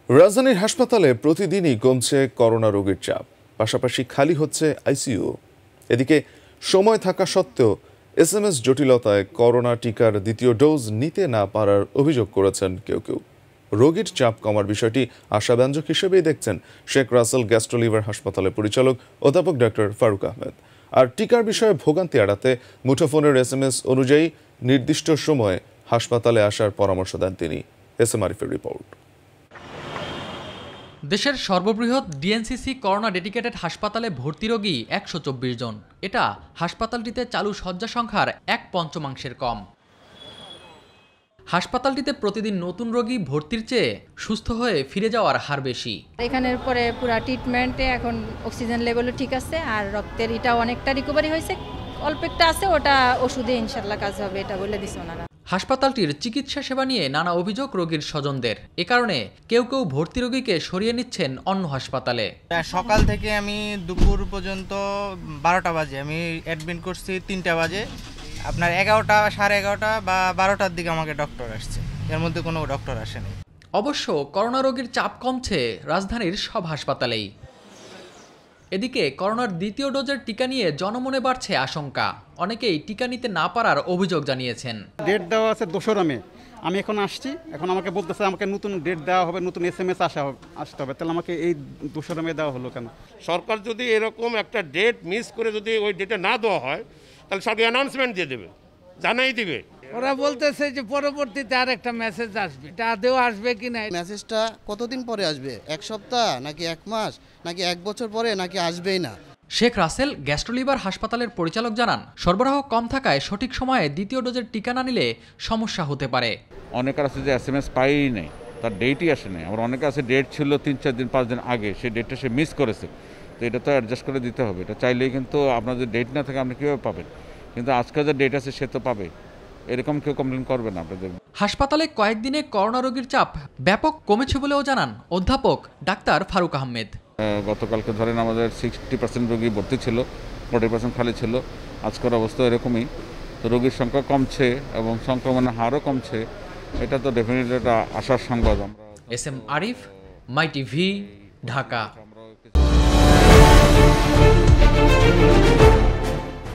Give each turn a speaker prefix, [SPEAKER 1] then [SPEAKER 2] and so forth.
[SPEAKER 1] রাজধানীর হাসপাতালে প্রতিদিনই কমছে করোনা রোগীর চাপ, পাশাপাশি খালি হচ্ছে আইসিইউ। এদিকে সময় থাকা সত্ত্বেও এসএমএস জটিলতায় করোনা টিকার দ্বিতীয় ডোজ নিতে না পারার অভিযোগ করেছেন কেউ কেউ। রোগীর চাপ কমার বিষয়টি আশাব্যঞ্জক হিসেবেই দেখছেন শেখ রাসেল গ্যাস্ট্রোলিভার হাসপাতালের পরিচালক অধ্যাপক ডক্টর ফারুক আহমেদ। আর টিকার বিষয়ে ভোগান্তি এড়াতে মুঠোফোনের এসএমএস অনুযায়ী নির্দিষ্ট সময়ে হাসপাতালে আসার পরামর্শ দেন তিনি। এসএম আরিফের রিপোর্ট।
[SPEAKER 2] দেশের সর্ববৃহৎ ডিএনসিসি করোনা ডেডিকেটেড হাসপাতালে ভর্তি রোগী ১২৪ জন। এটা হাসপাতালটিতে চালু শয্যা সংখ্যার ১/৫ কম। হাসপাতালটিতে প্রতিদিন নতুন রোগী ভর্তির চেয়ে সুস্থ হয়ে ফিরে যাওয়ার হার বেশি।
[SPEAKER 3] এখানের পরে পুরো ট্রিটমেন্টে এখন অক্সিজেন লেভেলও ঠিক আছে, আর রক্তের এটা অনেকটা রিকভারি হয়েছে, অল্প একটা আছে, ওটা ওষুধে ইনশাল্লাহ কাজ হবে, এটা বলে দিছে ওনারা।
[SPEAKER 2] হাসপাতালটির চিকিৎসা সেবা নিয়ে নানা অভিযোগ রোগীর স্বজনদের। এ কারণে কেউ কেউ ভর্তি রোগীকে সরিয়ে নিচ্ছেন অন্য হাসপাতালে।
[SPEAKER 4] সকাল থেকে আমি দুপুর পর্যন্ত 12টা বাজে আমি অ্যাডমিট করছি, 3টা বাজে আপনার 11টা, 11:30 বা 12টার দিকে আমাকে ডক্টর আসছে, এর মধ্যে কোনো ডক্টর আসেনি।
[SPEAKER 2] অবশ্য করোনা রোগীর চাপ কমছে রাজধানীর সব হাসপাতালেই। এদিকে করোনার দ্বিতীয় ডোজের টিকা নিয়ে জনমনে বাড়ছে আশঙ্কা। অনেকেই টিকা নিতে না পারার অভিযোগ জানিয়েছেন।
[SPEAKER 5] ডেট দেওয়া আছে 2রা মে, আমি এখন আসছি, এখন আমাকে বলতেছে আমাকে নতুন ডেট দেওয়া হবে, নতুন এসএমএস আসতে হবে, তাহলে আমাকে এই 2রা মে দেওয়া হলো কেন?
[SPEAKER 6] সরকার যদি এরকম একটা ডেট মিস করে যদি ওই ডেটে না দেওয়া হয়, তাহলে সব অ্যানাউন্সমেন্ট দিয়ে দেবে, জানাই দিবে।
[SPEAKER 7] ওরা বলতেছে যে পরবর্তীতে আর একটা মেসেজ আসবে, এটা আদৌ আসবে কি না?
[SPEAKER 8] মেসেজটা কতদিন পরে আসবে? 1 সপ্তাহ নাকি 1 মাস নাকি 1 বছর পরে নাকি আসবেই না?
[SPEAKER 2] শেখ রাসেল গ্যাস্ট্রোলিভার হাসপাতালের পরিচালক জানান, সরবরাহ কম থাকায় সঠিক সময়ে দ্বিতীয় ডোজের টিকা না নিলে সমস্যা হতে পারে।
[SPEAKER 9] অনেকের আছে যে এসএমএস পাইই নেই, তার ডেটই আসে নাই। আবার অনেকে আছে ডেট ছিল 3-4 দিন 5 দিন আগে, সেই ডেটটা সে মিস করেছে, তো এটা তো অ্যাডজাস্ট করে দিতে হবে। এটা চাইলেই কিন্তু আপনার যদি ডেট না থাকে আপনি কীভাবে পাবেন? কিন্তু আজকে যে ডেট আছে সে তো পাবে, এরকম কেউ কমপ্লেন করবে না আপনাদের। হাসপাতালে
[SPEAKER 2] কয়েকদিনে করোনা রোগীর চাপ ব্যাপক কমেছে বলেও জানান অধ্যাপক ডাক্তার ফারুক আহমেদ।
[SPEAKER 9] গতকালকে ধরেন আমাদের 60% রোগী ভর্তি ছিল, 40% খালি ছিল। আজকের অবস্থা এরকমই, তো রোগীর সংখ্যা কমছে এবং সংক্রমণের হারও কমছে, এটা তো ডেফিনেটলি একটা আশার সংবাদ। আমরা
[SPEAKER 2] এসএম আরিফ, Mytv, ঢাকা।